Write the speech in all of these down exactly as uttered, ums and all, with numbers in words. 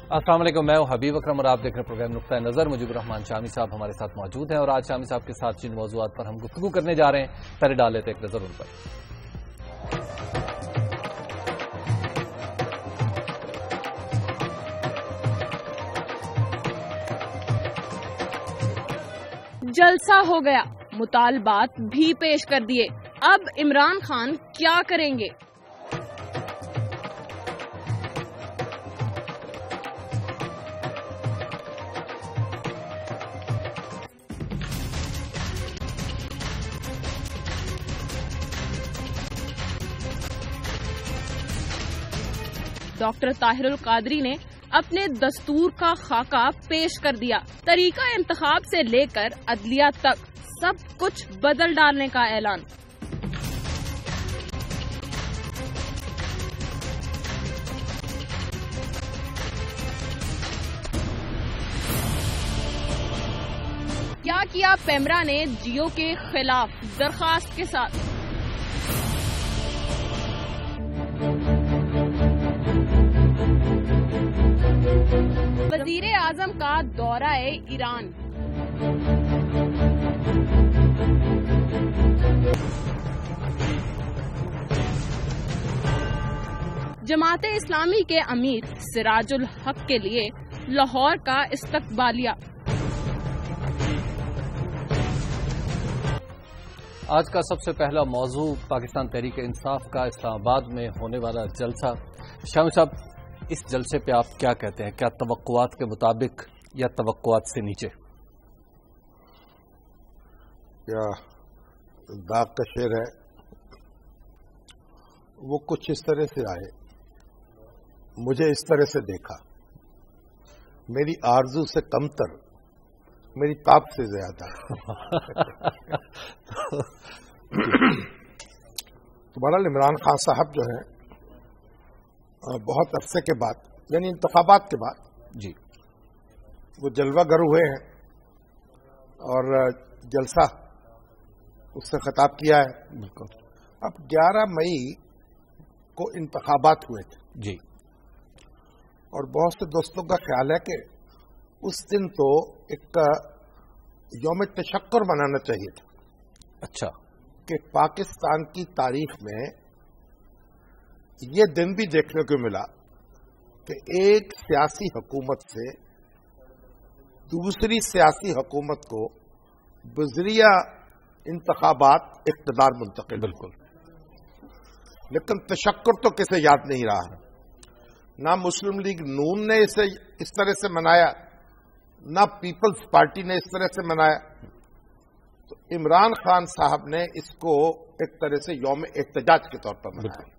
السلام علیکم، میں ہوں حبیب اکرم اور آپ دیکھ رہے ہیں پروگرام نقطہ نظر۔ مجیب الرحمان شامی صاحب ہمارے ساتھ موجود ہیں اور آج شامی صاحب کے ساتھ جن موضوعات پر ہم گفتگو کرنے جا رہے ہیں پہلے ڈال لیتے ایک نظر ان پر۔ جلسہ ہو گیا، مطالبات بھی پیش کر دیے، اب عمران خان کیا کریں گے؟ ڈاکٹر طاہر القادری نے اپنے دستور کا خاکہ پیش کر دیا، طریقہ انتخاب سے لے کر عدلیہ تک سب کچھ بدل ڈالنے کا اعلان۔ کیا کیا پیمرا نے جیو کے خلاف درخواست کے ساتھ؟ وزیر اعظم کا دورہ ایران۔ جماعت اسلامی کے امیر سراج الحق کے لیے لاہور کا استقبالیہ۔ آج کا سب سے پہلا موضوع پاکستان تحریک انصاف کا اسلام آباد میں ہونے والا جلسہ۔ شامی صاحب، اس جلسے پہ آپ کیا کہتے ہیں؟ کیا توقعات کے مطابق یا توقعات سے نیچے؟ کیا داغ کا شعر ہے، وہ کچھ اس طرح سے آئے، مجھے اس طرح سے دیکھا، میری آرزو سے کمتر، میری تاب سے زیادہ۔ تو بہرحال عمران خان صاحب جو ہیں بہت عرصے کے بعد، یعنی انتخابات کے بعد جی وہ جلوہ گر ہوئے ہیں اور جلسہ اس سے خطاب کیا ہے۔ بالکل۔ اب گیارہ مئی کو انتخابات ہوئے تھے جی، اور بہت سے دوستوں کا خیال ہے کہ اس دن تو ایک یوم تشکر منانا چاہیے تھا۔ اچھا، کہ پاکستان کی تاریخ میں یہ دن بھی دیکھنے کو ملا کہ ایک سیاسی حکومت سے دوسری سیاسی حکومت کو بذریعہ انتخابات اقتدار منتقل۔ بالکل۔ لیکن تشکر تو کسے یاد نہیں رہا، نہ مسلم لیگ نون نے اسے اس طرح سے منایا، نہ پیپلز پارٹی نے اس طرح سے منایا۔ تو عمران خان صاحب نے اس کو ایک طرح سے یوم احتجاج کے طور پر منایا،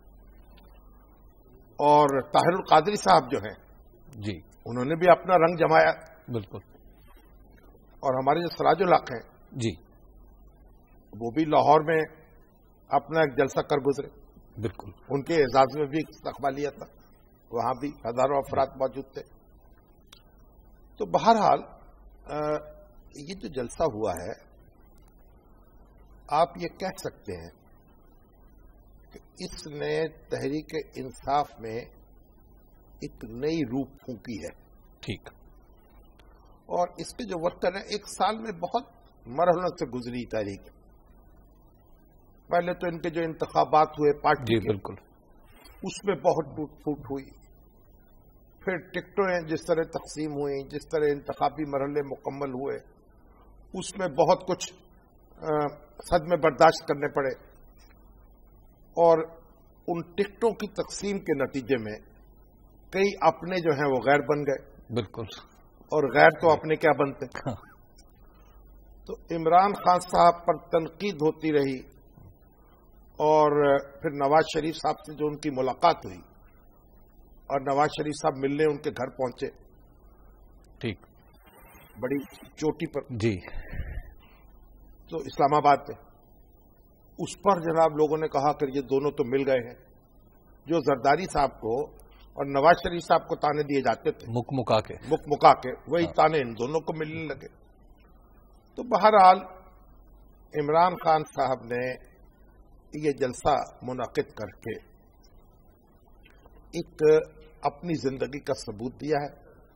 اور طاہر القادری صاحب جو ہیں جی انہوں نے بھی اپنا رنگ جمایا۔ بالکل۔ اور ہمارے جو سراج الحق ہیں جی وہ بھی لاہور میں اپنا ایک جلسہ کر گزرے۔ بالکل۔ ان کے اعزاز میں بھی استقبالیہ تھا، وہاں بھی ہزاروں افراد موجود تھے۔ تو بہرحال یہ جو جلسہ ہوا ہے، آپ یہ کہہ سکتے ہیں کہ اس نے تحریک انصاف میں ایک نئی روح پھونکی ہے۔ ٹھیک۔ اور اس کے جو ورکر ہیں، ایک سال میں بہت مرحلوں سے گزری تحریک۔ پہلے تو ان کے جو انتخابات ہوئے پارٹی جی کے، بالکل، اس میں بہت ٹوٹ پھوٹ ہوئی، پھر ٹکٹیں جس طرح تقسیم ہوئی، جس طرح انتخابی مرحلے مکمل ہوئے، اس میں بہت کچھ صدمے برداشت کرنے پڑے، اور ان ٹکٹوں کی تقسیم کے نتیجے میں کئی اپنے جو ہیں وہ غیر بن گئے۔ بالکل۔ اور غیر تو اپنے کیا بنتے۔ تو عمران خان صاحب پر تنقید ہوتی رہی، اور پھر نواز شریف صاحب سے جو ان کی ملاقات ہوئی، اور نواز شریف صاحب ملنے ان کے گھر پہنچے، ٹھیک، بڑی چوٹی پر جی، تو اسلام آباد میں، اس پر جناب لوگوں نے کہا کہ یہ دونوں تو مل گئے ہیں۔ جو زرداری صاحب کو اور نواز شریف صاحب کو تانے دیے جاتے تھے مک مکا کے مک مکا کے، وہی تانے ان دونوں کو ملنے لگے۔ تو بہرحال عمران خان صاحب نے یہ جلسہ منعقد کر کے ایک اپنی زندگی کا ثبوت دیا ہے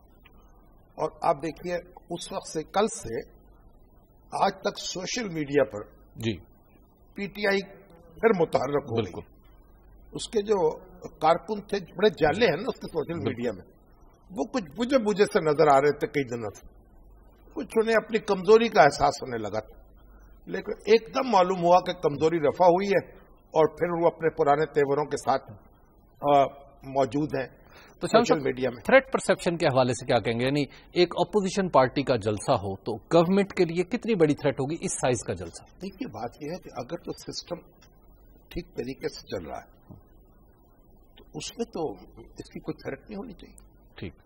اور آپ دیکھیے اس وقت سے کل سے آج تک سوشل میڈیا پر جی پی ٹی آئی پھر متحرک ہو گئی. اس کے جو کارکن تھے بڑے جالے ہیں نا اس کے سوشل میڈیا میں، وہ کچھ بجے بجے سے نظر آ رہے تھے کئی دنوں سے. کچھ انہیں اپنی کمزوری کا احساس ہونے لگا تھا، لیکن ایک دم معلوم ہوا کہ کمزوری رفع ہوئی ہے اور پھر وہ اپنے پرانے تیوروں کے ساتھ موجود ہیں تو سوشل میڈیا میں. تھریٹ پرسپشن کے حوالے سے کیا کہیں گے؟ یعنی ایک اپوزیشن پارٹی کا جلسہ ہو تو گورنمنٹ کے لیے کتنی بڑی تھریٹ ہوگی اس سائز کا جلسہ؟ دیکھیے بات یہ ہے کہ اگر تو سسٹم ٹھیک طریقے سے چل رہا ہے تو اس میں تو اس کی کوئی تھریٹ نہیں ہونی چاہیے. ٹھیک.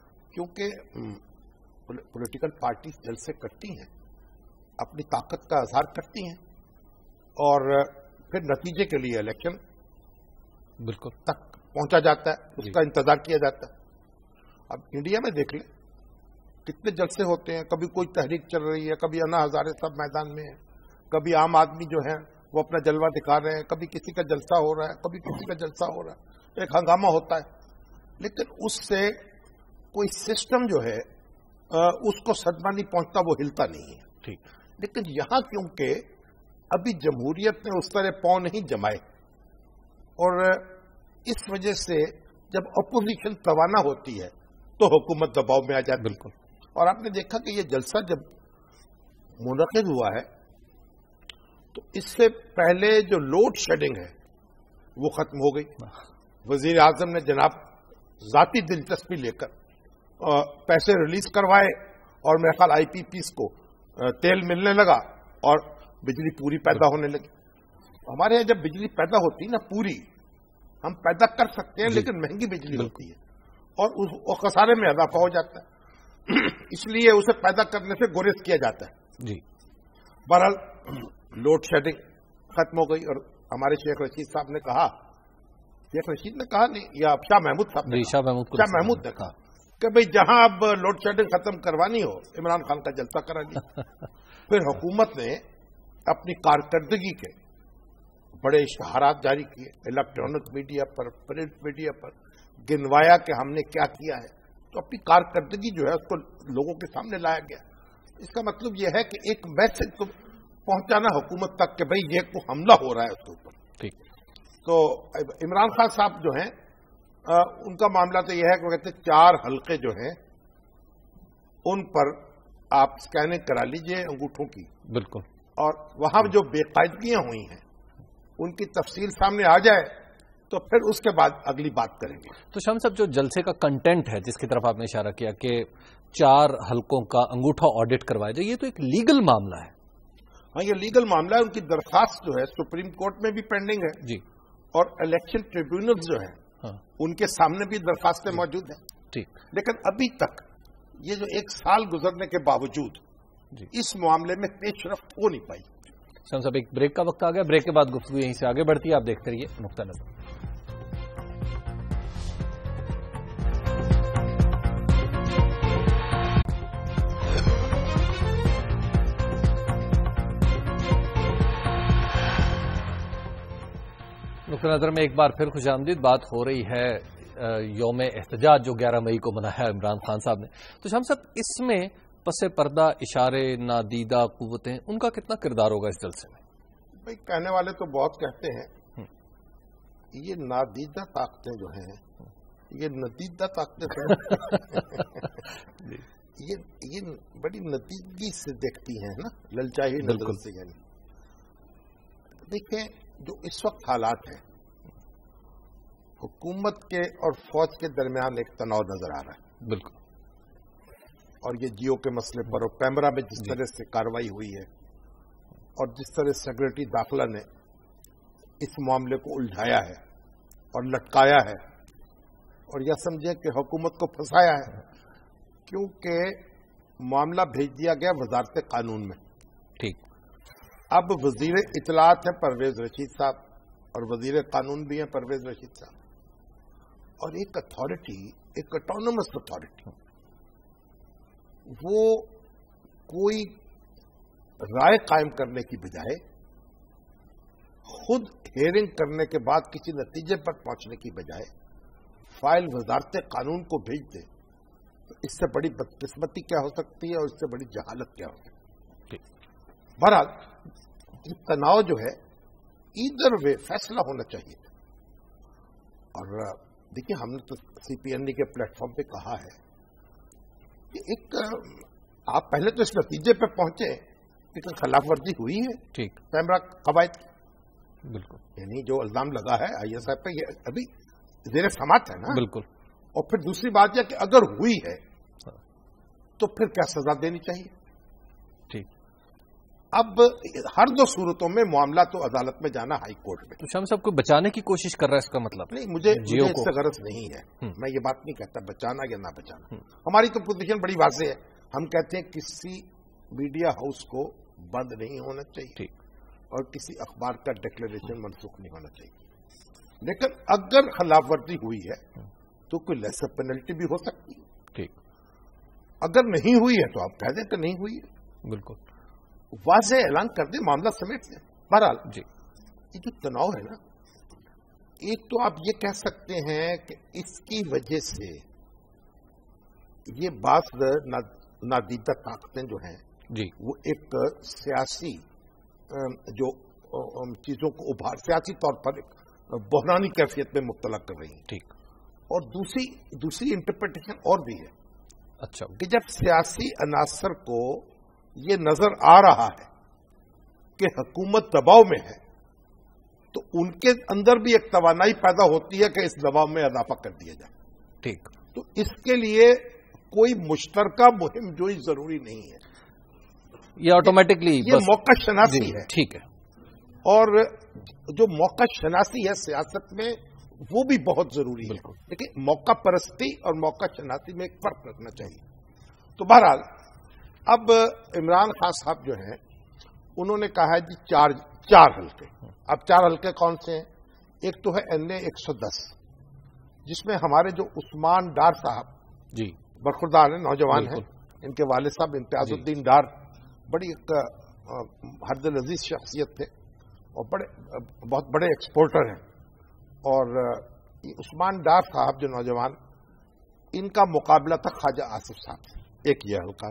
کیونکہ پولیٹیکل پارٹیز جلسے کرتی ہیں، اپنی طاقت کا اظہار کرتی ہیں اور پھر نتیجے کے لیے الیکشن بالکل تک پہنچا جاتا ہے، اس کا انتظار کیا جاتا ہے. اب انڈیا میں دیکھ لیں کتنے جلسے ہوتے ہیں، کبھی کوئی تحریک چل رہی ہے، کبھی انا ہزارے سب میدان میں ہیں، کبھی عام آدمی جو ہے وہ اپنا جلوہ دکھا رہے ہیں، کبھی کسی کا جلسہ ہو رہا ہے، کبھی کسی کا جلسہ ہو رہا ہے، ایک ہنگامہ ہوتا ہے. لیکن اس سے کوئی سسٹم جو ہے اس کو صدمہ نہیں پہنچتا، وہ ہلتا نہیں ہے. ٹھیک. لیکن یہاں کیونکہ ابھی جمہوریت نے اس طرح پاؤں نہیں جمائے اور اس وجہ سے جب اپوزیشن توانا ہوتی ہے تو حکومت دباؤ میں آ جاتی ہے. بالکل. اور آپ نے دیکھا کہ یہ جلسہ جب منعقد ہوا ہے تو اس سے پہلے جو لوڈ شیڈنگ ہے وہ ختم ہو گئی. وزیر اعظم نے جناب ذاتی دلچسپی لے کر پیسے ریلیز کروائے اور میرے خیال آئی پی پیز کو تیل ملنے لگا اور بجلی پوری پیدا ہونے لگی. ہمارے یہاں جب بجلی پیدا ہوتی نا پوری، ہم پیدا کر سکتے ہیں لیکن مہنگی بجلی ہوتی ہے اور اس خسارے میں اضافہ ہو جاتا ہے. اس لیے اسے پیدا کرنے سے گریز کیا جاتا ہے. جی. بہرحال لوڈ شیڈنگ ختم ہو گئی اور ہمارے شیخ رشید صاحب نے کہا، شیخ رشید نے کہا نہیں یا شاہ محمود صاحب نے شاہ محمود شاہ محمود نے کہا کہ بھئی جہاں اب لوڈ شیڈنگ ختم کروانی ہو عمران خان کا جلسہ کرا لیا. پھر حکومت نے اپنی کارکردگی کے بڑے اشتہارات جاری کیے، الیکٹرانک میڈیا پر، پرنٹ میڈیا پر گنوایا کہ ہم نے کیا کیا ہے. تو اپنی کارکردگی جو ہے اس کو لوگوں کے سامنے لایا گیا. اس کا مطلب یہ ہے کہ ایک میسج کو پہنچانا حکومت تک کہ بھئی یہ کو حملہ ہو رہا ہے اس کے اوپر. ٹھیک. تو عمران خان صاحب جو ہیں ان کا معاملہ تو یہ ہے کہ وہ کہتے ہیں چار حلقے جو ہیں ان پر آپ اسکیننگ کرا لیجئے انگوٹھوں کی. بالکل. اور وہاں جو بے قاعدگیاں ہوئی ہیں ان کی تفصیل سامنے آ جائے تو پھر اس کے بعد اگلی بات کریں گے. تو شام صاحب جو جلسے کا کنٹینٹ ہے جس کی طرف آپ نے اشارہ کیا کہ چار حلقوں کا انگوٹھا آڈٹ کروایا جائے، یہ تو ایک لیگل معاملہ ہے. ہاں یہ لیگل معاملہ ہے. ان کی درخواست جو ہے سپریم کورٹ میں بھی پینڈنگ ہے جی، اور الیکشن ٹریبیونل جو ہیں ہاں ان کے سامنے بھی درخواستیں موجود ہیں. ٹھیک. لیکن ابھی تک یہ جو ایک سال گزرنے کے باوجود جی اس معاملے میں پیش رفت ہو نہیں پائی. شام صاحب ایک بریک کا وقت آ گیا، بریک کے بعد گفتگو یہیں سے آگے بڑھتی ہے. آپ دیکھتے رہیے نقطہ نظر. نقطہ نظر میں ایک بار پھر خوش آمدید. بات ہو رہی ہے یوم احتجاج جو گیارہ مئی کو منایا ہے عمران خان صاحب نے. تو شام صاحب اس میں پس پردہ اشارے، نادیدہ قوتیں، ان کا کتنا کردار ہوگا اس جلسے میں؟ بھائی کہنے والے تو بہت کہتے ہیں یہ نادیدہ طاقتیں جو ہیں یہ ندیدہ طاقتیں یہ یہ بڑی ندیدگی سے دیکھتی ہیں نا، للچائی نظر سے. یعنی دیکھیں جو اس وقت حالات ہیں حکومت کے اور فوج کے درمیان ایک تناؤ نظر آ رہا ہے. بالکل. اور یہ جیو کے مسئلے پر اور پیمرا میں جس طرح سے کارروائی ہوئی ہے اور جس طرح سیکرٹری داخلہ نے اس معاملے کو الجھایا ہے اور لٹکایا ہے اور یہ سمجھیں کہ حکومت کو پھنسایا ہے، کیونکہ معاملہ بھیج دیا گیا وزارت قانون میں. ٹھیک. اب وزیر اطلاعات ہیں پرویز رشید صاحب اور وزیر قانون بھی ہیں پرویز رشید صاحب، اور ایک اتھارٹی، ایک اٹانومس اتھارٹی، وہ کوئی رائے قائم کرنے کی بجائے خود ہیئرنگ کرنے کے بعد کسی نتیجے پر پہنچنے کی بجائے فائل وزارت قانون کو بھیج دے، اس سے بڑی بدقسمتی کیا ہو سکتی ہے اور اس سے بڑی جہالت کیا ہو سکتی ہے؟ بہرحال یہ تناؤ جو ہے ادھر وے فیصلہ ہونا چاہیے. اور دیکھیے ہم نے تو سی پی این ڈی کے پلیٹ فارم پہ کہا ہے کہ ایک آپ پہلے تو اس نتیجے پہ پہنچے کہ خلاف ورزی ہوئی ہے ٹھیک پیمرا قواعد کی. بالکل. یعنی جو الزام لگا ہے آئی ایس آئی پہ یہ ابھی زیر سماعت ہے نا. بالکل. اور پھر دوسری بات یہ کہ اگر ہوئی ہے تو پھر کیا سزا دینی چاہیے. ٹھیک. اب ہر دو صورتوں میں معاملہ تو عدالت میں جانا ہائی کورٹ میں. تو شام صاحب کو بچانے کی کوشش کر رہا ہے اس کا مطلب نہیں, مجھے اس سے غرض نہیں ہے. میں یہ بات نہیں کہتا بچانا یا نہ بچانا. ہماری تو پوزیشن بڑی واضح ہے. ہم کہتے ہیں کسی میڈیا ہاؤس کو بند نہیں ہونا چاہیے اور کسی اخبار کا ڈکلیریشن منسوخ نہیں ہونا چاہیے. لیکن اگر خلاف ورزی ہوئی ہے تو کوئی لیسر پینلٹی بھی ہو سکتی ہے. ٹھیک. اگر نہیں ہوئی ہے تو آپ کہہ دیں کہ نہیں ہوئی ہے. بالکل. واضح اعلان کر دیں, معاملہ سمیٹ دیں. بہرحال جی یہ جو تناؤ ہے نا, ایک تو آپ یہ کہہ سکتے ہیں کہ اس کی وجہ سے یہ بعض نادیدہ طاقتیں جو ہیں جی وہ ایک سیاسی جو چیزوں کو ابھار سیاسی طور پر ایک بحرانی کیفیت میں مبتلا کر رہی ہیں. ٹھیک. اور دوسری دوسری انٹرپریٹیشن اور بھی ہے. اچھا. کہ جب سیاسی عناصر کو یہ نظر آ رہا ہے کہ حکومت دباؤ میں ہے تو ان کے اندر بھی ایک توانائی پیدا ہوتی ہے کہ اس دباؤ میں اضافہ کر دیا جائے. ٹھیک. تو اس کے لیے کوئی مشترکہ مہم جوئی ضروری نہیں ہے. یہ آٹومیٹکلی یہ موقع شناسی ہے. ٹھیک ہے. اور جو موقع شناسی ہے سیاست میں وہ بھی بہت ضروری ہے. لیکن موقع پرستی اور موقع شناسی میں ایک فرق رکھنا چاہیے. تو بہرحال اب عمران خان صاحب جو ہیں انہوں نے کہا ہے جی چار چار حلقے. اب چار حلقے کون سے ہیں؟ ایک تو ہے این اے ایک سو دس جس میں ہمارے جو عثمان ڈار صاحب جی برخوردار ہیں, نوجوان ہیں. ان کے والد صاحب امتیاز الدین ڈار بڑی ایک حد العزیز شخصیت تھے اور بڑے بہت بڑے ایکسپورٹر ہیں. اور عثمان ڈار صاحب جو نوجوان, ان کا مقابلہ تھا خواجہ آصف صاحب سے. ایک یہ حلقہ.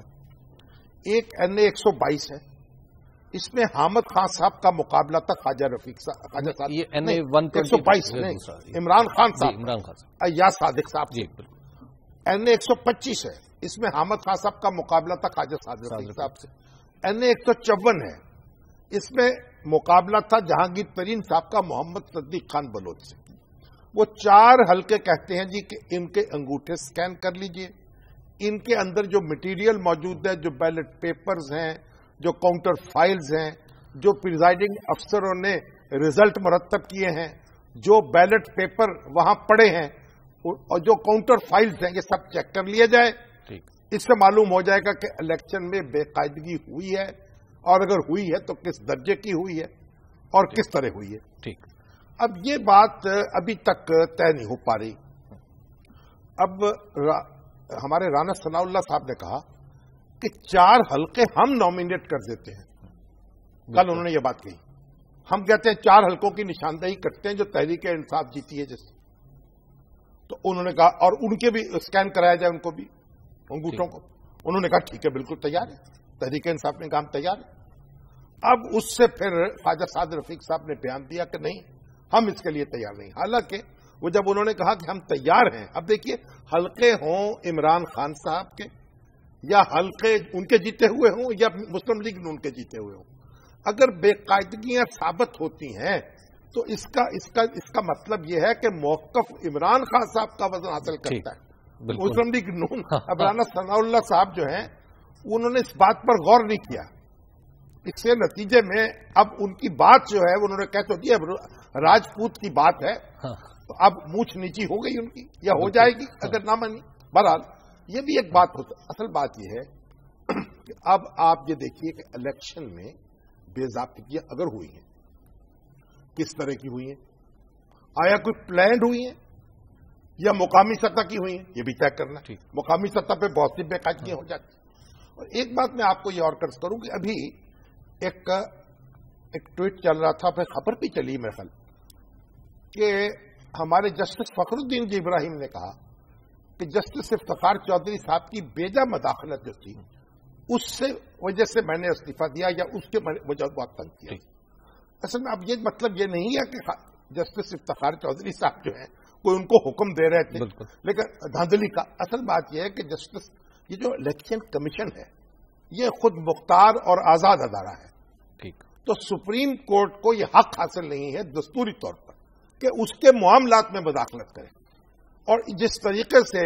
ایک این اے ایک سو بائیس ہے, اس میں حامد خان صاحب کا مقابلہ تھا خواجہ رفیق صاحب. خواجہ صاحب یہ این اے ایک سو بائیس عمران خان صاحب, عمران خان یا صادق صاحب. جی این اے ایک سو پچیس ہے, اس میں حامد خان صاحب کا مقابلہ تھا خواجہ صادق رفیق صاحب سے. این اے ایک سو چون ہے, اس میں مقابلہ تھا جہانگیر ترین صاحب کا محمد صدیق خان بلوچ سے. وہ چار حلقے کہتے ہیں جی کہ ان کے انگوٹھے سکین کر لیجئے, ان کے اندر جو مٹیریل موجود ہے, جو بیلٹ پیپرز ہیں, جو کاؤنٹر فائلز ہیں, جو پریزائڈنگ افسروں نے ریزلٹ مرتب کیے ہیں, جو بیلٹ پیپر وہاں پڑے ہیں اور جو کاؤنٹر فائلز ہیں, یہ سب چیک کر لیا جائے. اس سے معلوم ہو جائے گا کہ الیکشن میں بے قاعدگی ہوئی ہے, اور اگر ہوئی ہے تو کس درجے کی ہوئی ہے اور کس طرح ہوئی ہے. ٹھیک. اب یہ بات ابھی تک طے نہیں ہو پا رہی. اب ہمارے رانا ثناء اللہ صاحب نے کہا کہ چار حلقے ہم نامینیٹ کر دیتے ہیں. کل انہوں نے یہ بات کہی. ہم کہتے ہیں چار حلقوں کی نشاندہی کرتے ہیں جو تحریک انصاف جیتی ہے جس. تو انہوں نے کہا اور ان کے بھی اسکین کرایا جائے, ان کو بھی انگوٹھوں کو. انہوں نے کہا ٹھیک ہے بالکل تیار ہے. تحریک انصاف نے کام تیار ہے. اب اس سے پھر خواجہ سعد رفیق صاحب نے بیان دیا کہ نہیں ہم اس کے لیے تیار نہیں. حالانکہ وہ جب انہوں نے کہا کہ ہم تیار ہیں, اب دیکھیے حلقے ہوں عمران خان صاحب کے یا حلقے ان کے جیتے ہوئے ہوں یا مسلم لیگ ان کے جیتے ہوئے ہوں, اگر بے قاعدگیاں ثابت ہوتی ہیں تو اس کا اس کا اس کا مطلب یہ ہے کہ موقف عمران خان صاحب کا وزن حاصل کرتا ہے. مسلم لیگ نون اب رانا ثناء اللہ صاحب جو ہیں انہوں نے اس بات پر غور نہیں کیا. اس سے نتیجے میں اب ان کی بات جو ہے انہوں نے کہہ تو دیا راجپوت کی بات ہے تو اب مونچھ نیچی ہو گئی ان کی یا ہو جائے گی اگر نہ مانی. بہرحال یہ بھی ایک بات ہوتا. اصل بات یہ ہے کہ اب آپ یہ دیکھیے کہ الیکشن میں بے ضابطگیاں اگر ہوئی ہیں کس طرح کی ہوئی ہیں, آیا کوئی پلانڈ ہوئی ہیں یا مقامی سطح کی ہوئی ہیں, یہ بھی طے کرنا. مقامی سطح پہ بہت سی بے قاعدگیاں ہو جاتی ہیں. اور ایک بات میں آپ کو یہ اور کرز کروں کہ ابھی ایک ایک ٹویٹ چل رہا تھا, پھر خبر بھی چلی میرے خیال کہ ہمارے جسٹس فخر الدین جی ابراہیم نے کہا کہ جسٹس افتخار چودھری صاحب کی بیجا مداخلت جو تھی اس سے وجہ سے میں نے استعفیٰ دیا یا اس کے وجہ بہت تنگ کیا. اصل میں اب یہ مطلب یہ نہیں ہے کہ جسٹس افتخار چودھری صاحب جو ہیں کوئی ان کو حکم دے رہے تھے, لیکن دھاندلی کا اصل بات یہ ہے کہ جسٹس یہ جو الیکشن کمیشن ہے یہ خود مختار اور آزاد ادارہ ہے. تو سپریم کورٹ کو یہ حق حاصل نہیں ہے دستوری طور پر کہ اس کے معاملات میں مداخلت کرے. اور جس طریقے سے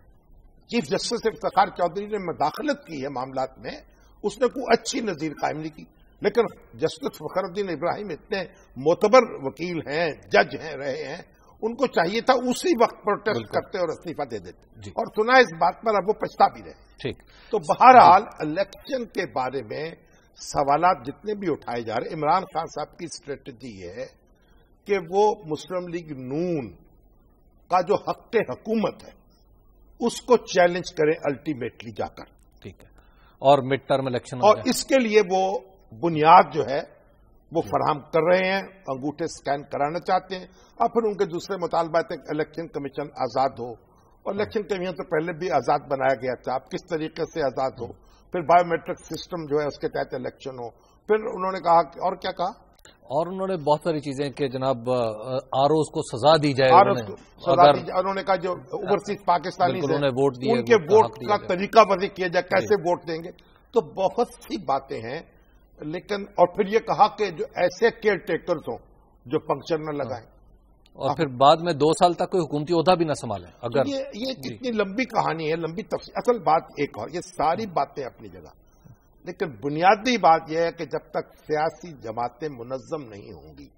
چیف جسٹس افتخار چودھری نے مداخلت کی ہے معاملات میں اس نے کوئی اچھی نظیر قائم نہیں کی. لیکن جسٹس فخر الدین ابراہیم اتنے معتبر وکیل ہیں, جج ہیں, رہے ہیں, ان کو چاہیے تھا اسی وقت پروٹیسٹ کرتے اور استعفیٰ دے دیتے جی. اور سنا اس بات پر اب وہ پچھتا بھی رہے. ٹھیک. تو بہرحال الیکشن کے بارے میں سوالات جتنے بھی اٹھائے جا رہے, عمران خان صاحب کی اسٹریٹجی یہ ہے کہ وہ مسلم لیگ نون کا جو حق حکومت ہے اس کو چیلنج کریں الٹیمیٹلی جا کر. ٹھیک ہے. اور مڈ ٹرم الیکشن اور اس کے لیے وہ بنیاد جو ہے وہ فراہم کر رہے ہیں, انگوٹھے سکین کرانا چاہتے ہیں. اور پھر ان کے دوسرے مطالبات ہیں کہ الیکشن کمیشن آزاد ہو, اور الیکشن کمیشن تو پہلے بھی آزاد بنایا گیا تھا, اب کس طریقے سے آزاد ہو, پھر بایو میٹرک سسٹم جو ہے اس کے تحت الیکشن ہو. پھر انہوں نے کہا کہ اور کیا کہا, اور انہوں نے بہت ساری چیزیں کہ جناب آر اوز کو سزا دی جائے, انہوں نے کہا جو اوورسیز پاکستانی ووٹ دیے ان کے ووٹ کا طریقہ وضع کیا جائے, کیسے ووٹ دیں گے. تو بہت سی باتیں ہیں. لیکن اور پھر یہ کہا کہ جو ایسے کیئر ٹیکرز ہوں جو پنکچر نہ لگائیں, اور پھر بعد میں دو سال تک کوئی حکومتی عہدہ بھی نہ سنبھالیں. اگر یہ کتنی لمبی کہانی ہے, لمبی تفصیل. اصل بات ایک اور, یہ ساری باتیں اپنی جگہ, لیکن بنیادی بات یہ ہے کہ جب تک سیاسی جماعتیں منظم نہیں ہوں گی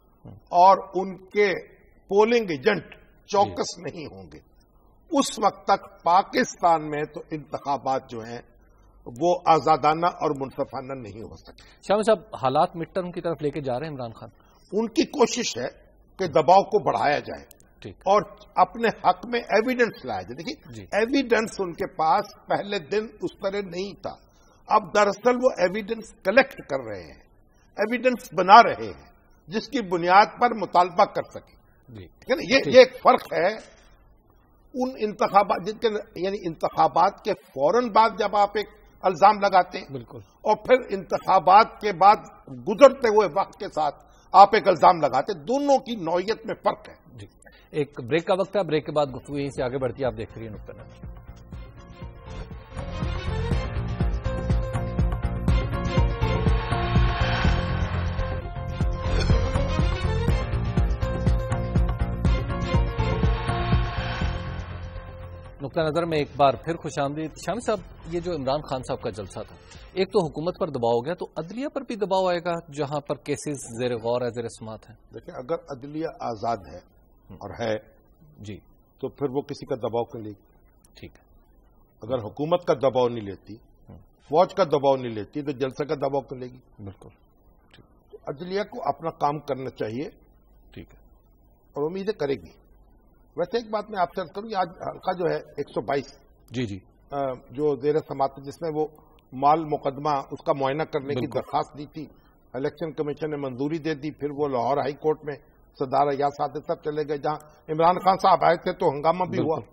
اور ان کے پولنگ ایجنٹ چوکس نہیں ہوں گے, اس وقت تک پاکستان میں تو انتخابات جو ہیں وہ آزادانہ اور منصفانہ نہیں ہو سکتے. شاہ صاحب, حالات مڈ ٹرم کی طرف لے کے جا رہے ہیں عمران خان. ان کی کوشش ہے کہ دباؤ کو بڑھایا جائے ٹھیک. اور اپنے حق میں ایویڈنس لایا جائے. دیکھیے ایویڈنس ان کے پاس پہلے دن اس طرح نہیں تھا, اب دراصل وہ ایویڈنس کلیکٹ کر رہے ہیں, ایویڈنس بنا رہے ہیں جس کی بنیاد پر مطالبہ کر سکیں. ٹھیک ہے نا, یہ یہ ایک فرق ہے ان انتخابات جن کے, یعنی انتخابات کے فوراً بعد جب آپ ایک الزام لگاتے ہیں بالکل, اور پھر انتخابات کے بعد گزرتے ہوئے وقت کے ساتھ آپ ایک الزام لگاتے, دونوں کی نوعیت میں فرق ہے. جی, ایک بریک کا وقت ہے, بریک کے بعد گفتگو یہیں سے آگے بڑھتی ہے. آپ دیکھ رہی ہیں نقطہ نظر. نقطہ نظر میں ایک بار پھر خوش آمدید. شامی صاحب, یہ جو عمران خان صاحب کا جلسہ تھا, ایک تو حکومت پر دباؤ ہو گیا, تو عدلیہ پر بھی دباؤ آئے گا جہاں پر کیسز زیر غور ہے, زیر سماعت ہیں. دیکھیں, اگر عدلیہ آزاد ہے اور ہے جی تو پھر وہ کسی کا دباؤ کر لے گی. ٹھیک ہے. اگر حکومت کا دباؤ نہیں لیتی, فوج کا دباؤ نہیں لیتی, تو جلسہ کا دباؤ کر لے گی. بالکل. تو عدلیہ کو اپنا کام کرنا چاہیے. ٹھیک ہے. اور امیدیں کرے گی. ویسے ایک بات میں آپ سے کروں, آج حلقہ جو ہے ایک سو بائیس جی جی جو زیر سماعت, جس میں وہ مال مقدمہ اس کا معائنہ کرنے کی درخواست دی تھی, الیکشن کمیشن نے منظوری دے دی. پھر وہ لاہور ہائی کورٹ میں صدر ریاض صادق صاحب چلے گئے, جہاں عمران خان صاحب آئے تھے تو ہنگامہ بھی ہوا,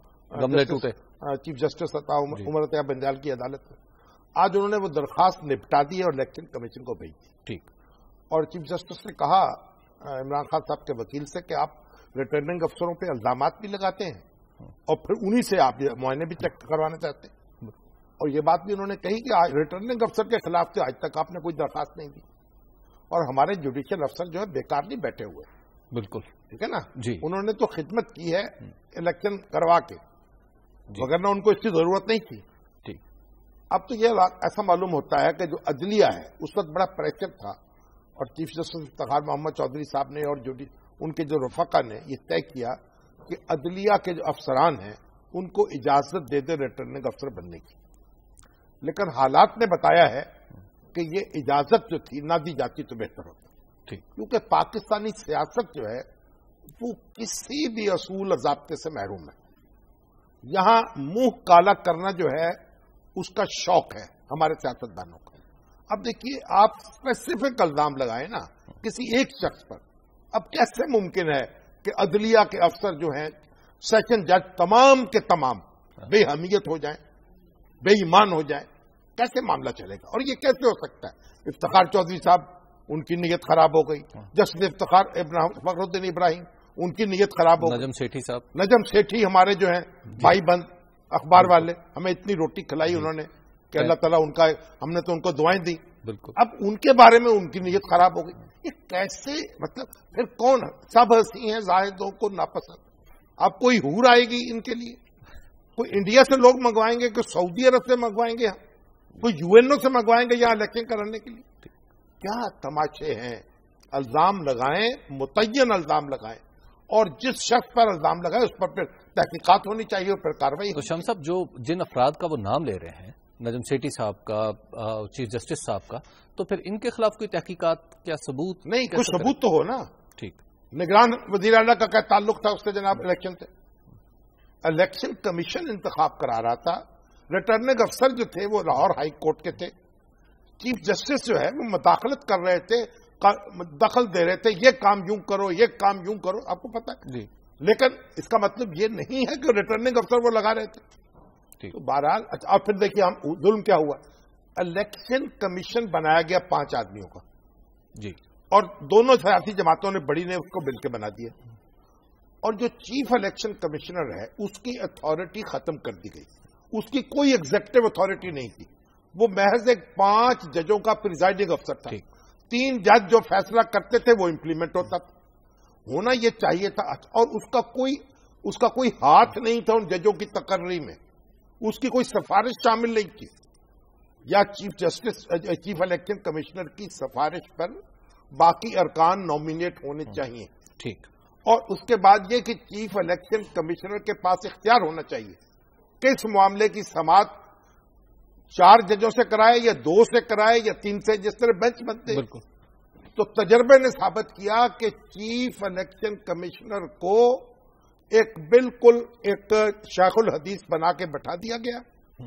چیف جسٹس عمر عطیہ بندیال کی عدالت میں. آج انہوں نے وہ درخواست نپٹا دی اور الیکشن کمیشن کو بھیج دی. ٹھیک. اور چیف جسٹس نے کہا عمران خان صاحب کے وکیل سے کہ آپ ریٹرننگ افسروں پہ الزامات بھی لگاتے ہیں اور پھر انہی سے آپ معائنے بھی چیک کروانا چاہتے ہیں. اور یہ بات بھی انہوں نے کہی کہ ریٹرننگ افسر کے خلاف سے آج تک آپ نے کوئی درخواست نہیں دی, اور ہمارے جوڈیشل افسر جو ہے بیکار نہیں بیٹھے ہوئے. بالکل. ٹھیک ہے نا جی, انہوں نے تو خدمت کی ہے الیکشن کروا کے, وگرنہ ان کو اس کی ضرورت نہیں تھی. ٹھیک. اب تو یہ ایسا معلوم ہوتا ہے کہ جو عدلیہ ہے اس وقت بڑا پریشر تھا, اور چیف جسٹس افتخار محمد چودھری صاحب نے اور جوڈی ان کے جو رفقا نے یہ طے کیا کہ عدلیہ کے جو افسران ہیں ان کو اجازت دے دے ریٹرننگ افسر بننے کی. لیکن حالات نے بتایا ہے کہ یہ اجازت جو تھی نہ دی جاتی تو بہتر ہوتا. ٹھیک. کیونکہ پاکستانی سیاست جو ہے وہ کسی بھی اصول اور ضابطے سے محروم ہے. یہاں منہ کالا کرنا جو ہے اس کا شوق ہے ہمارے سیاستدانوں کا. اب دیکھیے, آپ اسپیسیفک الزام لگائیں نا کسی ایک شخص پر, اب کیسے ممکن ہے کہ عدلیہ کے افسر جو ہیں سیشن جج تمام کے تمام بے حمیت ہو جائیں، بے ایمان ہو جائیں، کیسے معاملہ چلے گا؟ اور یہ کیسے ہو سکتا ہے؟ افتخار چودھری صاحب ان کی نیت خراب ہو گئی، جسٹس افتخار فخر الدین ابراہیم ان کی نیت خراب ہو گئی، نجم سیٹھی صاحب نجم سیٹھی ہمارے جو ہیں بھائی بند اخبار والے، ہمیں اتنی روٹی کھلائی انہوں نے کہ اللہ تعالیٰ ان کا، ہم نے تو ان کو دعائیں دی، بالکل اب ان کے بارے میں ان کی نیت خراب ہو گئی۔ یہ کیسے، مطلب پھر کون؟ سب ہنسی ہیں زاہدوں کو ناپسند۔ اب کوئی حور آئے گی ان کے لیے؟ کوئی انڈیا سے لوگ منگوائیں گے، کوئی سعودی عرب سے منگوائیں گے، کوئی یو این او سے منگوائیں گے یہاں الیکشن کرانے کے لیے؟ کیا تماشے ہیں؟ الزام لگائیں، متعین الزام لگائیں، اور جس شخص پر الزام لگائے اس پر پھر تحقیقات ہونی چاہیے اور پھر کارروائی۔ تو شمس صاحب، جو جن افراد کا وہ نام لے رہے ہیں، نجم سیٹھی صاحب کا، چیف جسٹس صاحب کا، تو پھر ان کے خلاف کوئی تحقیقات، کیا ثبوت؟ نہیں، کچھ ثبوت تو ہو نا۔ ٹھیک، نگران وزیر اعلیٰ کا کیا تعلق تھا اس سے جناب الیکشن سے؟ الیکشن کمیشن انتخاب کرا رہا تھا، ریٹرننگ افسر جو تھے وہ لاہور ہائی کورٹ کے تھے، چیف جسٹس جو ہے وہ مداخلت کر رہے تھے، دخل دے رہے تھے، یہ کام یوں کرو، یہ کام یوں کرو، آپ کو پتا ہے جی، لیکن اس کا مطلب یہ نہیں ہے کہ ریٹرننگ افسر وہ لگا رہے تھے۔ تو بہرحال، اور پھر دیکھیے ہم ظلم کیا ہوا، الیکشن کمیشن بنایا گیا پانچ آدمیوں کا، جی، اور دونوں سیاسی جماعتوں نے بڑی نے اس کو مل کے بنا دیا، اور جو چیف الیکشن کمشنر ہے اس کی اتھارٹی ختم کر دی گئی، اس کی کوئی ایگزیکٹو اتھارٹی نہیں تھی، وہ محض ایک پانچ ججوں کا پریزائڈنگ افسر تھا، تین جج جو فیصلہ کرتے تھے وہ امپلیمنٹ ہوتا تھا، ہونا یہ چاہیے تھا، اور اس کا کوئی اس کا کوئی ہاتھ نہیں تھا ان ججوں کی تقرری میں، اس کی کوئی سفارش شامل نہیں تھی، یا chief justice chief election commissioner کی سفارش پر باقی ارکان نامینیٹ ہونے چاہیے، ٹھیک، اور اس کے بعد یہ کہ چیف الیکشن کمشنر کے پاس اختیار ہونا چاہیے کہ اس معاملے کی سماعت چار ججوں سے کرائے یا دو سے کرائے یا تین سے، جس طرح بینچ بنتے ہیں۔ بالکل، تو تجربے نے ثابت کیا کہ چیف الیکشن کمشنر کو ایک بالکل ایک شیخ الحدیث بنا کے بٹھا دیا گیا،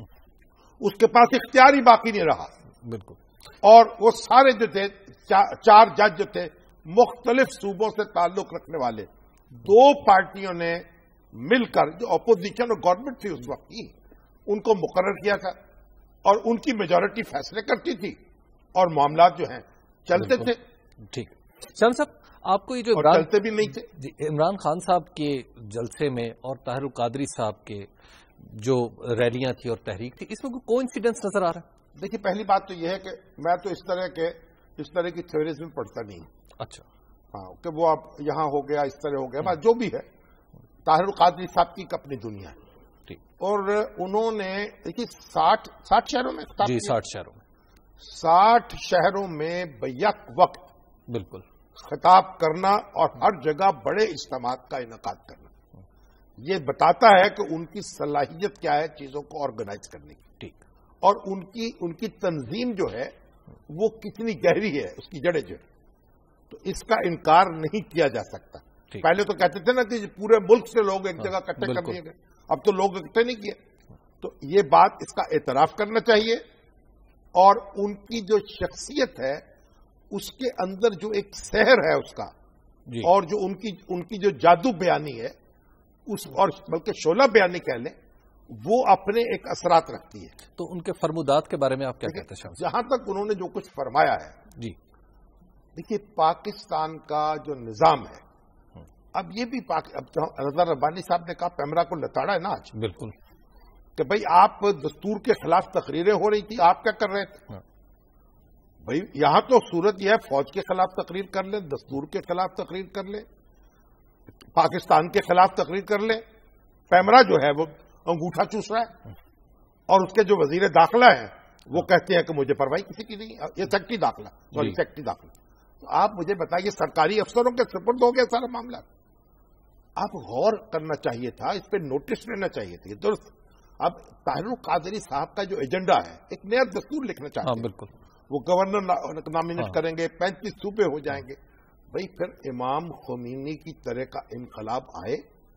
اس کے پاس اختیار ہی باقی نہیں رہا، بالکل، اور وہ سارے جو تھے چار جج جو تھے مختلف صوبوں سے تعلق رکھنے والے، دو پارٹیوں نے مل کر، جو اپوزیشن اور گورنمنٹ تھی اس وقت کی، ان کو مقرر کیا تھا، اور ان کی میجورٹی فیصلے کرتی تھی اور معاملات جو ہیں چلتے تھے۔ ٹھیک، شمس صاحب، آپ کو یہ جو عمران چلتے بھی نہیں تھے، جی، عمران خان صاحب کے جلسے میں اور طاہر القادری صاحب کے جو ریلیاں تھی اور تحریک تھی، اس میں کوئی کوئنسیڈنس نظر آ رہا ہے؟ دیکھیے پہلی بات تو یہ ہے کہ میں تو اس طرح کے اس طرح کی تھیوریز میں پڑھتا نہیں ہوں، اچھا، ہاں، کہ وہ اب یہاں ہو گیا، اس طرح ہو گیا، بات جو بھی ہے، طاہر القادری صاحب کی اپنی دنیا ہے، اور انہوں نے دیکھیے ساٹھ ساٹھ شہروں میں جی ساٹھ شہروں میں ساٹھ شہروں میں بیک وقت بالکل خطاب کرنا اور ہر جگہ بڑے اجتماعات کا انعقاد کرنا، یہ بتاتا ہے کہ ان کی صلاحیت کیا ہے چیزوں کو آرگنائز کرنے کی، ٹھیک، اور ان کی ان کی تنظیم جو ہے وہ کتنی گہری ہے، اس کی جڑیں جو ہے، تو اس کا انکار نہیں کیا جا سکتا۔ پہلے تو کہتے تھے نا کہ پورے ملک سے لوگ ایک جگہ اکٹھے کر دیے گئے، اب تو لوگ اکٹھے نہیں کیے، تو یہ بات اس کا اعتراف کرنا چاہیے، اور ان کی جو شخصیت ہے اس کے اندر جو ایک سحر ہے اس کا، جی، اور جو ان کی ان کی جو جادو بیانی ہے اس، اور بلکہ شعلہ بیانی کہہ لیں، وہ اپنے ایک اثرات رکھتی ہے۔ تو ان کے فرمودات کے بارے میں آپ کیا کہتے ہیں؟ جہاں تک انہوں نے جو کچھ فرمایا ہے، جی دیکھیے پاکستان کا جو نظام ہے، اب یہ بھی پاک اب رضا ربانی صاحب نے کہا پیمرا کو لتاڑا ہے نا آج، بالکل، کہ بھئی آپ دستور کے خلاف تقریریں ہو رہی تھی، آپ کیا کر رہے تھے؟ بھئی یہاں تو صورت یہ ہے فوج کے خلاف تقریر کر لیں، دستور کے خلاف تقریر کر لیں، پاکستان کے خلاف تقریر کر لیں، پیمرا جو ہے وہ انگوٹھا چوس رہا ہے، اور اس کے جو وزیر داخلہ ہیں وہ کہتے ہیں کہ مجھے پرواہی کسی کی نہیں، یہ سیکٹری داخلہ سوری سیکٹری داخلہ۔ تو آپ مجھے بتائیے سرکاری افسروں کے سپرد ہو گیا سارا معاملہ، آپ غور کرنا چاہیے تھا، اس پہ نوٹس لینا چاہیے تھے، درست۔ اب طاہر القادری صاحب کا جو ایجنڈا ہے، ایک نیا دستور لکھنا چاہتے ہیں، بالکل، وہ گورنر نامینیٹ کریں گے، پینتیس صوبے ہو جائیں گے، بھئی پھر امام خمینی کی طرح کا انقلاب آئے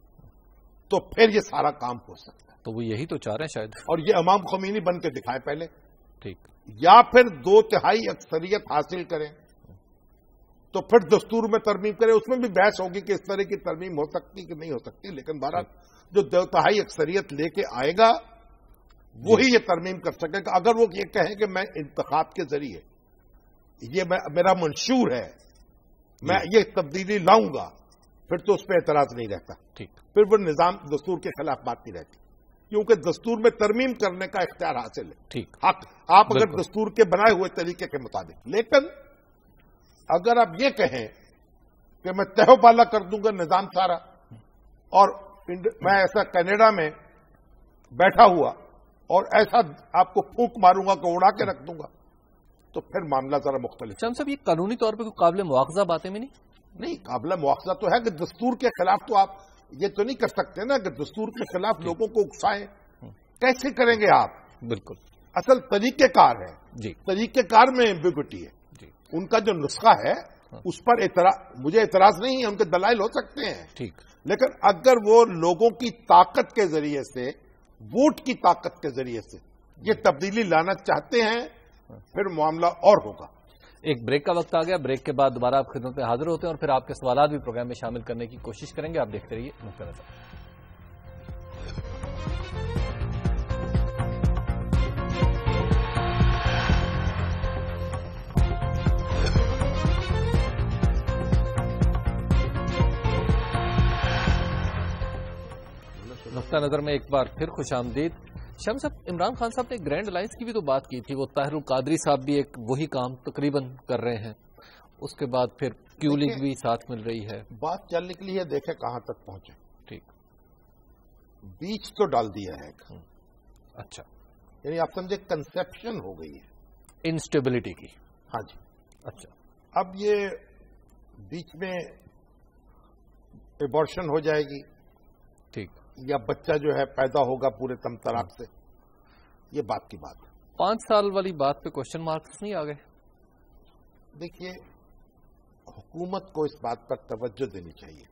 تو پھر یہ سارا کام ہو سکتا ہے۔ تو وہ یہی تو چاہ رہے ہیں شاید، اور یہ امام خمینی بن کے دکھائیں پہلے، ٹھیک، یا پھر دو تہائی اکثریت حاصل کریں، تو پھر دستور میں ترمیم کرے. اس میں بھی بحث ہوگی کہ اس طرح کی ترمیم ہو سکتی کہ نہیں ہو سکتی, لیکن بہرحال جو دو تہائی اکثریت لے کے آئے گا وہی یہ ترمیم کر سکے گا. اگر وہ یہ کہیں کہ میں انتخاب کے ذریعے یہ میرا منشور ہے, میں یہ تبدیلی لاؤں گا, پھر تو اس پہ اعتراض نہیں رہتا. ٹھیک, پھر وہ نظام دستور کے خلاف بات نہیں رہتی, کیونکہ دستور میں ترمیم کرنے کا اختیار حاصل ہے. ٹھیک, حق آپ اگر دستور کے بنائے ہوئے طریقے کے مطابق. لیکن اگر آپ یہ کہیں کہ میں تہو بالا کر دوں گا نظام سارا, اور میں ایسا کینیڈا میں بیٹھا ہوا اور ایسا آپ کو پھونک ماروں گا کہ اڑا کے رکھ دوں گا, تو پھر معاملہ ذرا مختلف. شاہ صاحب, یہ قانونی طور پہ کوئی قابل مواخذہ باتیں میں نہیں نہیں قابل مواخذہ تو ہے کہ دستور کے خلاف تو آپ یہ تو نہیں کر سکتے نا کہ دستور کے خلاف لوگوں کو اکسائیں. کیسے کریں گے آپ؟ بالکل, اصل طریقہ کار ہے. جی, طریقہ کار میں ایمبیگوٹی ہے. جی, ان کا جو نسخہ ہے اس پر اعتراض, مجھے اعتراض نہیں ہے, ان کے دلائل ہو سکتے ہیں. ٹھیک, لیکن اگر وہ لوگوں کی طاقت کے ذریعے سے, ووٹ کی طاقت کے ذریعے سے یہ تبدیلی لانا چاہتے ہیں, پھر معاملہ اور ہوگا. ایک بریک کا وقت آ گیا. بریک کے بعد دوبارہ آپ خدمت میں حاضر ہوتے ہیں اور پھر آپ کے سوالات بھی پروگرام میں شامل کرنے کی کوشش کریں گے. آپ دیکھتے رہیے نقطہ نظر. نقطہ نظر میں ایک بار پھر خوش آمدید. شام صاحب, عمران خان صاحب نے گرینڈ الائنس کی بھی تو بات کی تھی, وہ طاہر القادری صاحب بھی ایک وہی کام تقریباً کر رہے ہیں, اس کے بعد پھر کیو لیگ بھی ساتھ مل رہی ہے. بات چل نکلی ہے, دیکھیں کہاں تک پہنچے. ٹھیک, بیچ تو ڈال دیا ہے. اچھا, یعنی آپ سمجھے کنسپشن ہو گئی ہے انسٹیبلٹی کی. ہاں جی. اچھا, اب یہ بیچ میں ایبارشن ہو جائے گی. ٹھیک, یا بچہ جو ہے پیدا ہوگا پورے تم طلاق سے, یہ بات کی بات ہے. پانچ سال والی بات پہ کوشچن مارکس نہیں آ گئے؟ دیکھیے, حکومت کو اس بات پر توجہ دینی چاہیے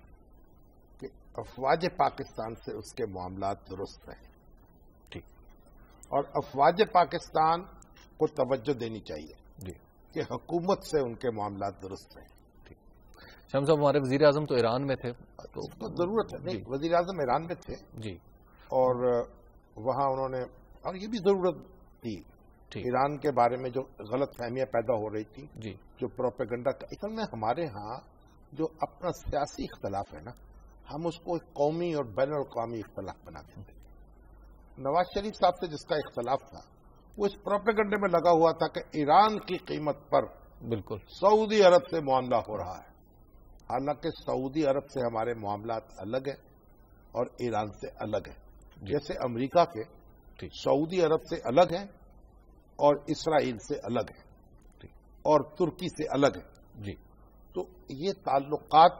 کہ افواج پاکستان سے اس کے معاملات درست ہیں. ٹھیک, اور افواج پاکستان کو توجہ دینی چاہیے جی کہ حکومت سے ان کے معاملات درست ہیں. شام صاحب, ہمارے وزیر اعظم تو ایران میں تھے, تو اس کو ضرورت ہے. نہیں, وزیر اعظم ایران میں تھے جی, اور وہاں انہوں نے, اور یہ بھی ضرورت تھی, ایران کے بارے میں جو غلط فہمیاں پیدا ہو رہی تھی, جی, جو پروپیگنڈا, اصل میں ہمارے ہاں جو اپنا سیاسی اختلاف ہے نا, ہم اس کو ایک قومی اور بین الاقوامی اختلاف بناتے ہیں. نواز شریف صاحب سے جس کا اختلاف تھا وہ اس پروپیگنڈے میں لگا ہوا تھا کہ ایران کی قیمت پر بالکل سعودی عرب سے معاملہ ہو رہا ہے. حالانکہ سعودی عرب سے ہمارے معاملات الگ ہیں اور ایران سے الگ ہیں. جیسے امریکہ کے سعودی عرب سے الگ ہیں اور اسرائیل سے الگ ہیں اور ترکی سے الگ ہیں. جی, تو یہ تعلقات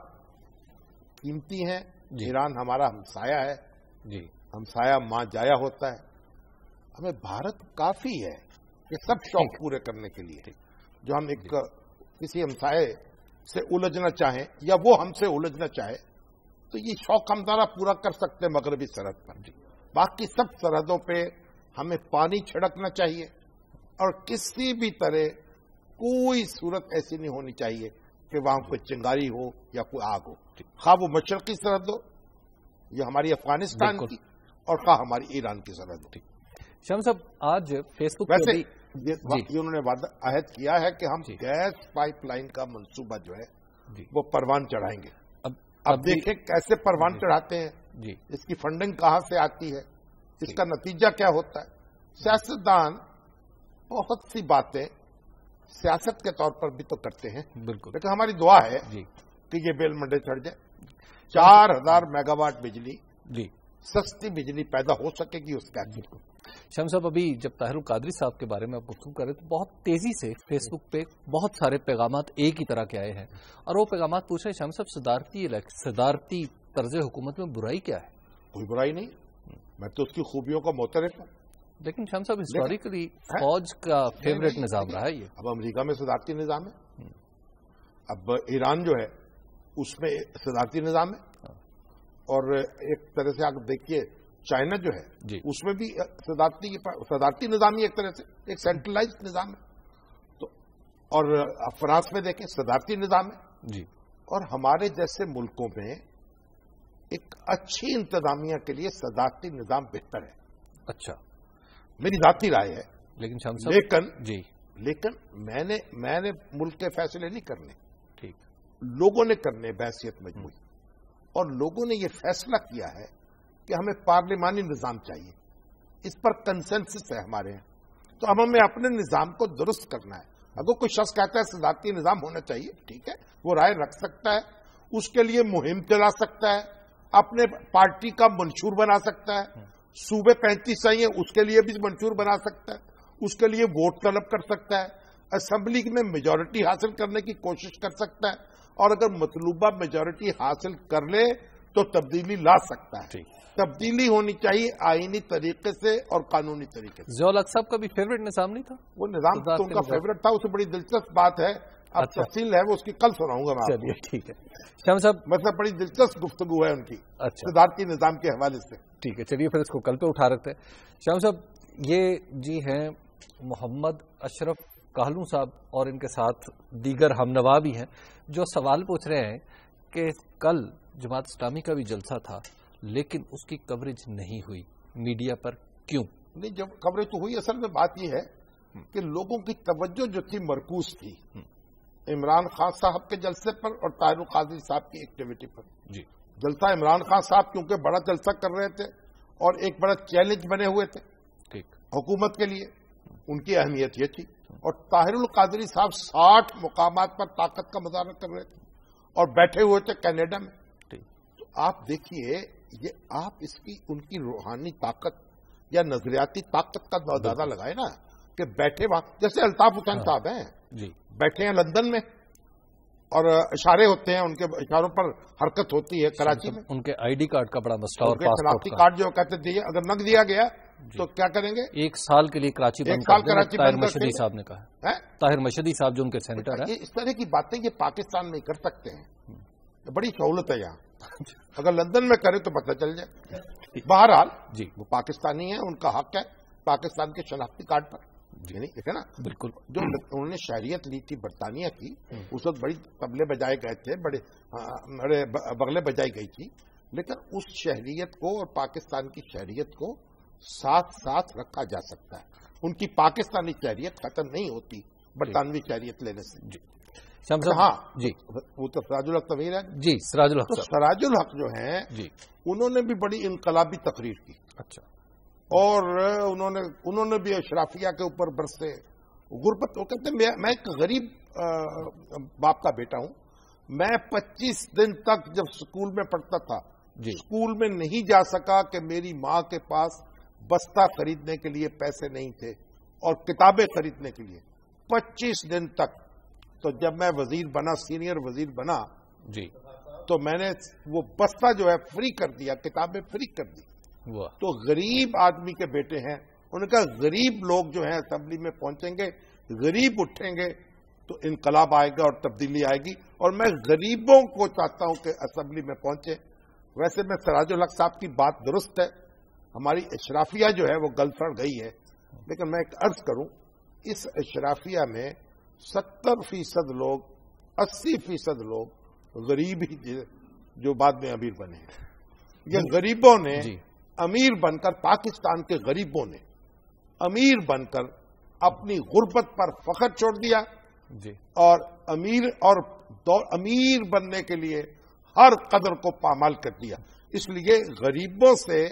قیمتی ہیں. ایران ہمارا ہمسایہ ہے. جی, ہمسایہ ماں جایا ہوتا ہے. ہمیں بھارت کافی ہے کہ سب شوق پورے کرنے کے لیے, جو ہم ایک کسی ہمسائے سے الجھنا چاہیں یا وہ ہم سے الجھنا چاہے تو یہ شوق ہم ذرا پورا کر سکتے ہیں مغربی سرحد پر. باقی سب سرحدوں پہ ہمیں پانی چھڑکنا چاہیے اور کسی بھی طرح کوئی صورت ایسی نہیں ہونی چاہیے کہ وہاں کوئی چنگاری ہو یا کوئی آگ ہو, خواہ وہ مشرقی سرحد ہو یا ہماری افغانستان کی اور خواہ ہماری ایران کی سرحد ہو. شام صاحب, آج فیس بک ویسے یہ انہوں نے عہد کیا ہے کہ ہم گیس پائپ لائن کا منصوبہ جو ہے وہ پروان چڑھائیں گے. اب دیکھیں کیسے پروان چڑھاتے ہیں, جی, اس کی فنڈنگ کہاں سے آتی ہے, اس کا نتیجہ کیا ہوتا ہے. سیاستدان بہت سی باتیں سیاست کے طور پر بھی تو کرتے ہیں, بالکل, لیکن ہماری دعا ہے کہ یہ بیل منڈے چڑھ جائے. چار ہزار میگا واٹ بجلی, جی, سستی بجلی پیدا ہو سکے گی اس کا. بالکل. شام صاحب, ابھی جب طاہر القادری صاحب کے بارے میں آپ گفتگو کر رہے تو بہت تیزی سے فیس بک پہ بہت سارے پیغامات ایک ہی طرح کے آئے ہیں اور وہ پیغامات پوچھ رہے ہیں, شام صاحب صدارتی صدارتی طرز حکومت میں برائی کیا ہے؟ کوئی برائی نہیں, میں تو اس کی خوبیوں کا معترف ہوں. لیکن شام صاحب, ہسٹوریکلی فوج کا فیوریٹ نظام رہا ہے یہ. اب امریکہ میں صدارتی نظام ہے, اب ایران جو ہے اس میں صدارتی نظام ہے, اور ایک طرح سے آپ دیکھیے چائنا جو ہے جی, اس میں بھی صدارتی صدارتی نظام ہی ایک طرح سے ایک سینٹرلائزڈ نظام ہے. تو اور فرانس میں دیکھیں صدارتی نظام ہے جی، اور ہمارے جیسے ملکوں میں ایک اچھی انتظامیہ کے لیے صدارتی نظام بہتر ہے. اچھا، میری ذاتی رائے ہے. لیکن شام صاحب لیکن جی لیکن میں نے میں نے ملک کے فیصلے نہیں کرنے، ٹھیک، لوگوں نے کرنے بحیثیت مجموعی، اور لوگوں نے یہ فیصلہ کیا ہے کہ ہمیں پارلیمانی نظام چاہیے. اس پر کنسنسس ہے ہمارے یہاں. تو اب ہمیں اپنے نظام کو درست کرنا ہے. اگر کوئی شخص کہتا ہے صدارتی نظام ہونا چاہیے، ٹھیک ہے، وہ رائے رکھ سکتا ہے، اس کے لیے مہم چلا سکتا ہے، اپنے پارٹی کا منشور بنا سکتا ہے، صوبے پینتیس آئی ہیں اس کے لیے بھی منشور بنا سکتا ہے، اس کے لیے ووٹ طلب کر سکتا ہے، اسمبلی میں میجورٹی حاصل کرنے کی کوشش کر سکتا ہے، اور اگر مطلوبہ میجورٹی حاصل کر لے تو تبدیلی لا سکتا ہے. تبدیلی ہونی چاہیے آئینی طریقے سے اور قانونی طریقے سے. ضیاء الحق صاحب کا بھی فیوریٹ نظام نہیں تھا؟ وہ نظام تو ان کا فیوریٹ تھا. اسے بڑی دلچسپ بات ہے، اب تفصیل ہے وہ اس کی کل سناؤں گا میں. چلیے ٹھیک ہے شام صاحب، مطلب بڑی دلچسپ گفتگو ہے ان کی صدارتی نظام کے حوالے سے. ٹھیک ہے، چلیے پھر اس کو کل پہ اٹھا رکھتے ہیں. شام صاحب، یہ جی ہیں محمد اشرف کاہلوں صاحب اور ان کے ساتھ دیگر ہم نوا بھی ہیں جو سوال پوچھ رہے ہیں کہ کل جماعت اسلامی کا بھی جلسہ تھا لیکن اس کی کوریج نہیں ہوئی میڈیا پر، کیوں؟ نہیں، جب کوریج تو ہوئی، اصل میں بات یہ ہے کہ لوگوں کی توجہ جو تھی مرکوز تھی عمران خان صاحب کے جلسے پر اور طاہر القادری صاحب کی ایکٹیویٹی پر. جی، جلسہ عمران خان صاحب کیونکہ بڑا جلسہ کر رہے تھے اور ایک بڑا چیلنج بنے ہوئے تھے حکومت کے لیے، ان کی اہمیت یہ تھی. اور طاہر القادری صاحب ساٹھ مقامات پر طاقت کا مظاہرہ کر رہے تھے اور بیٹھے ہوئے تھے کینیڈا میں. تو آپ دیکھیے، یہ آپ اس کی ان کی روحانی طاقت یا نظریاتی طاقت کا اندازہ لگائے نا کہ بیٹھے وہاں، جیسے الطاف حسین صاحب ہیں جی، بیٹھے ہیں لندن میں اور اشارے ہوتے ہیں، ان کے اشاروں پر حرکت ہوتی ہے کراچی میں. ان کے آئی ڈی کارڈ کا بڑا مسئلہ اور شناختی کارڈ جو کہتے دیے، اگر نہ دیا گیا تو کیا کریں گے؟ ایک سال کے لیے کراچی بند کر دیں. طاہر مشہدی صاحب نے کہا، طاہر مشہدی صاحب جو ان کے سینیٹر ہیں. اس طرح کی باتیں یہ پاکستان میں کر سکتے ہیں، بڑی سہولت ہے یہاں. اگر لندن میں کرے تو پتہ چل جائے. بہرحال جی، وہ پاکستانی ہیں، ان کا حق ہے پاکستان کے شناختی کارڈ پر. جی نہیں، دیکھے نا، بالکل. جو انہوں نے شہریت لی تھی برطانیہ کی، اس وقت بڑی تبلے بجائے گئے تھے، بڑے بڑے بغلے بجائی گئی تھی، لیکن اس شہریت کو اور پاکستان کی شہریت کو ساتھ ساتھ رکھا جا سکتا ہے. ان کی پاکستانی شہریت ختم نہیں ہوتی برطانوی شہریت لینے سے. جی ہاں جی، وہ تو سراج الحق طویل ہے جی، سراج الحق سراج الحق جو ہیں جی، انہوں نے بھی بڑی انقلابی تقریر کی. اچھا. اور انہوں نے انہوں نے بھی اشرافیہ کے اوپر برسے غربت. وہ کہتے ہیں میں ایک غریب باپ کا بیٹا ہوں، میں پچیس دن تک جب اسکول میں پڑھتا تھا اسکول میں نہیں جا سکا کہ میری ماں کے پاس بستہ خریدنے کے لیے پیسے نہیں تھے اور کتابیں خریدنے کے لیے. پچیس دن تک. تو جب میں وزیر بنا، سینئر وزیر بنا جی، تو میں نے وہ بستہ جو ہے فری کر دیا، کتابیں فری کر دی. تو غریب آدمی کے بیٹے ہیں، ان کا غریب لوگ جو ہیں اسمبلی میں پہنچیں گے، غریب اٹھیں گے تو انقلاب آئے گا اور تبدیلی آئے گی. اور میں غریبوں کو چاہتا ہوں کہ اسمبلی میں پہنچے. ویسے میں سراج الحق صاحب کی بات درست ہے، ہماری اشرافیہ جو ہے وہ گل سڑ گئی ہے، لیکن میں ایک عرض کروں، اس اشرافیہ میں ستر فیصد لوگ، اسی فیصد لوگ غریب ہی جو بعد میں امیر بنے ہیں. یہ غریبوں نے امیر بن کر، پاکستان کے غریبوں نے امیر بن کر اپنی غربت پر فخر چھوڑ دیا اور امیر اور امیر بننے کے لیے ہر قدر کو پامال کر دیا. اس لیے غریبوں سے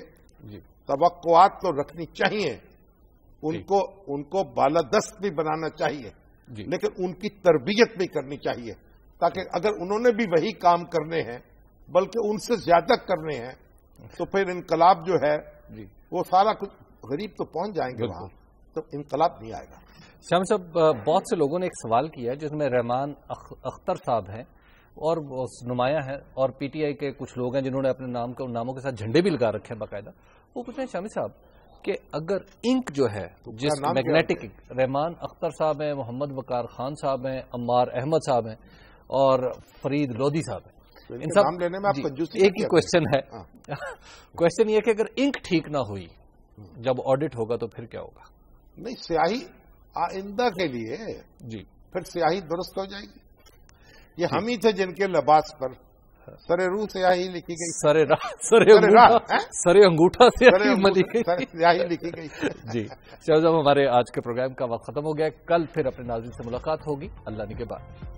توقعات تو رکھنی چاہیے، ان کو ان کو بالادست بھی بنانا چاہیے، لیکن ان کی تربیت بھی کرنی چاہیے، تاکہ اگر انہوں نے بھی وہی کام کرنے ہیں بلکہ ان سے زیادہ کرنے ہیں تو پھر انقلاب جو ہے وہ سارا کچھ، غریب تو پہنچ جائیں گے وہاں تو انقلاب نہیں آئے گا. شام صاحب، بہت سے لوگوں نے ایک سوال کیا جس میں رحمان اختر صاحب ہیں اور نمایاں ہیں اور پی ٹی آئی کے کچھ لوگ ہیں جنہوں نے اپنے نام کے ناموں کے ساتھ جھنڈے بھی لگا رکھے ہیں باقاعدہ. وہ پوچھ رہے ہیں شامی صاحب کہ اگر انک جو ہے جس میگنیٹک، رحمان اختر صاحب ہیں، محمد وقار خان صاحب ہیں، عمار احمد صاحب ہیں اور فرید لودھی صاحب ہیں، ان سب ایک ہی کوشچن ہے. کوشچن یہ کہ اگر انک ٹھیک نہ ہوئی جب آڈٹ ہوگا تو پھر کیا ہوگا؟ نہیں، سیاہی آئندہ کے لیے جی پھر سیاہی درست ہو جائے گی. یہ ہم ہی تھے جن کے لباس پر سر روح سیاہی لکھی گئی, سر سر سر انگوٹھا سیاہی لکھی گئی. جی شاہ صاحب، ہمارے آج کے پروگرام کا وقت ختم ہو گیا. کل پھر اپنے ناظرین سے ملاقات ہوگی اللہ نے کے بعد.